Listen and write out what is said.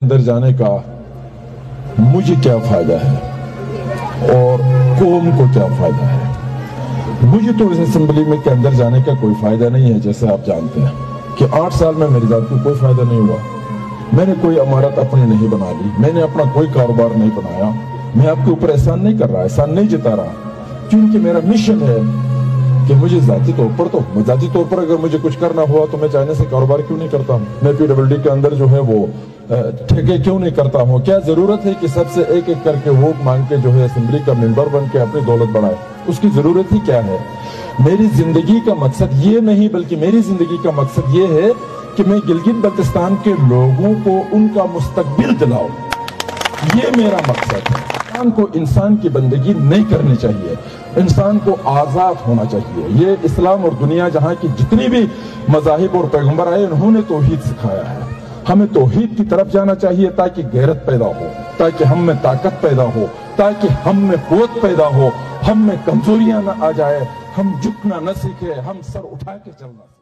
अंदर जाने का मुझे क्या फायदा है और कौम को क्या फायदा है। मुझे तो इस असेंबली में के अंदर जाने का कोई फायदा नहीं है। जैसे आप जानते हैं कि 8 साल में मेरी जात को कोई फायदा नहीं हुआ। मैंने कोई इमारत अपनी नहीं बना ली, मैंने अपना कोई कारोबार नहीं बनाया। मैं आपके ऊपर एहसान नहीं कर रहा, एहसान नहीं जता रहा, क्योंकि मेरा मिशन है कि मुझे जाती तौर पर अगर मुझे कुछ करना हुआ तो मैं चाइना से कारोबार क्यों नहीं करता हूँ। मैं PWD के अंदर जो है वो ठेके क्यों नहीं करता हूँ। क्या जरूरत है कि सबसे एक एक करके वोट मांग के जो है असेंबली का मेंबर बन के अपनी दौलत बढ़ाए। उसकी जरूरत ही क्या है। मेरी जिंदगी का मकसद ये नहीं, बल्कि मेरी जिंदगी का मकसद ये है कि मैं गिलगित बल्तिस्तान के लोगों को उनका मुस्तकबिल दिलाऊं। ये मेरा मकसद है। इंसान को इंसान की बंदगी नहीं करनी चाहिए, इंसान को आजाद होना चाहिए। ये इस्लाम और दुनिया जहां की जितनी भी मज़ाहिब और पैगंबर आए उन्होंने तौहीद सिखाया है। हमें तौहीद की तरफ जाना चाहिए ताकि गैरत पैदा हो, ताकि हम में ताकत पैदा हो, ताकि हम में कुव्वत पैदा हो, हम में कमजोरियां न आ जाए, हम झुकना न सीखे, हम सर उठा के चलना सीखे।